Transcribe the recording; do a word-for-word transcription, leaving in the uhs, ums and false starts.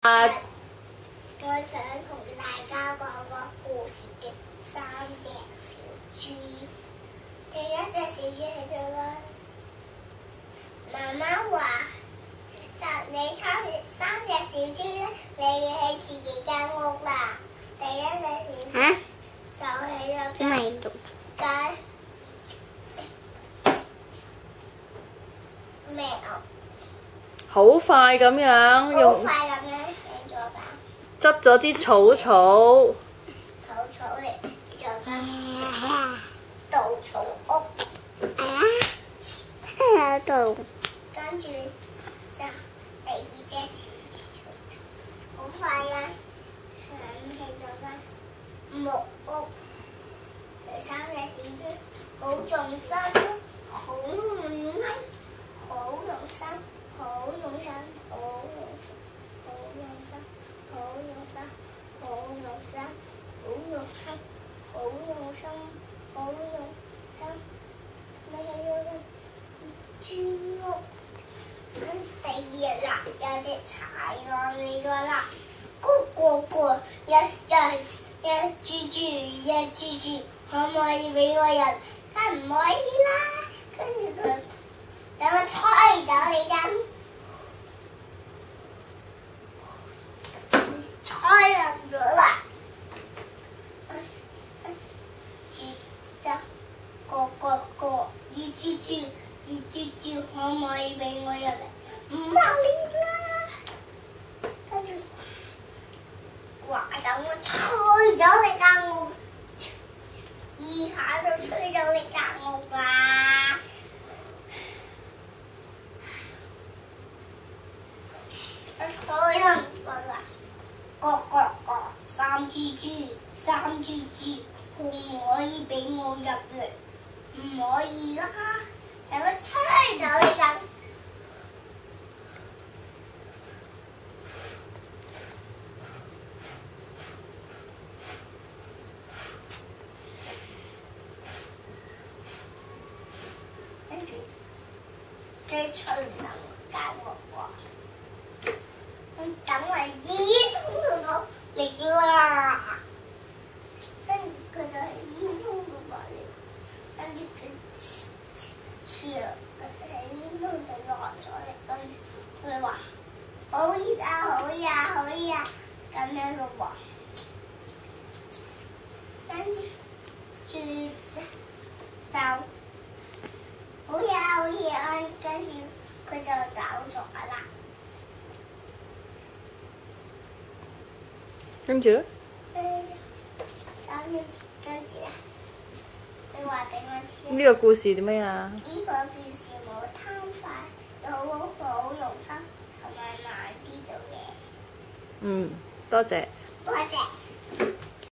啊！我想同大家講個故事嘅三隻小豬。第一隻小豬喺度啦，媽媽話：三你三三隻小豬咧，你要喺自己間屋啦。第一隻小豬就喺咗間間咩啊？ 好快咁樣好用。 快咁樣起咗間。 執咗啲草草， 草草嚟做間稻草屋，喺度。跟住就第二隻小豬，好快啦，起咗間木屋。第三隻小豬好用心，好用心，好用心，好用心，好用心，好用心。好用心，好用心，好用心，好用心，好用心。咪有個豬屋，跟住第二日啦，有隻豺狼嚟咗啦，咕咕咕，一隻一豬豬一豬豬，可唔可以俾個人？梗唔可以啦，跟住佢等我吹走你間。開入咗啦，豬就個個個二豬豬二豬豬，可唔可以俾我入嚟？唔可以啦，跟住話等我吹走你間屋，二下就吹走你間屋啦。我吹入咗啦。各各各三豬豬，三豬豬，可唔可以俾我入嚟？唔可以啦，等我吹走你間。跟住最吹唔能間屋喎。等我一通到咗嚟啦，跟住佢就係一通到落嚟，跟住佢吹啊，喺一通就落咗嚟，跟住佢話好熱啊，好熱啊，好熱啊，咁樣咯喎，跟住豬就好熱啊，好熱啊，跟住佢就走咗啦。 跟住咧？ 跟住，跟住咧，你話俾我知。 呢個故事點咩啊？ 呢個故事冇貪快，又好好用心，同埋慢啲做嘢。 嗯，多謝。 多謝。